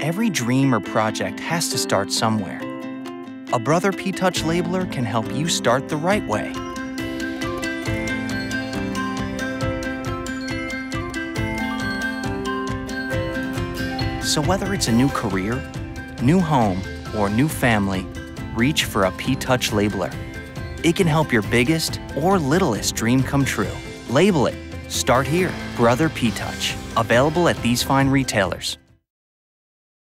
every dream or project has to start somewhere. A Brother P-Touch labeler can help you start the right way. So whether it's a new career, new home, or new family, reach for a P-Touch labeler. It can help your biggest or littlest dream come true. Label it. Start here. Brother P-Touch. Available at these fine retailers.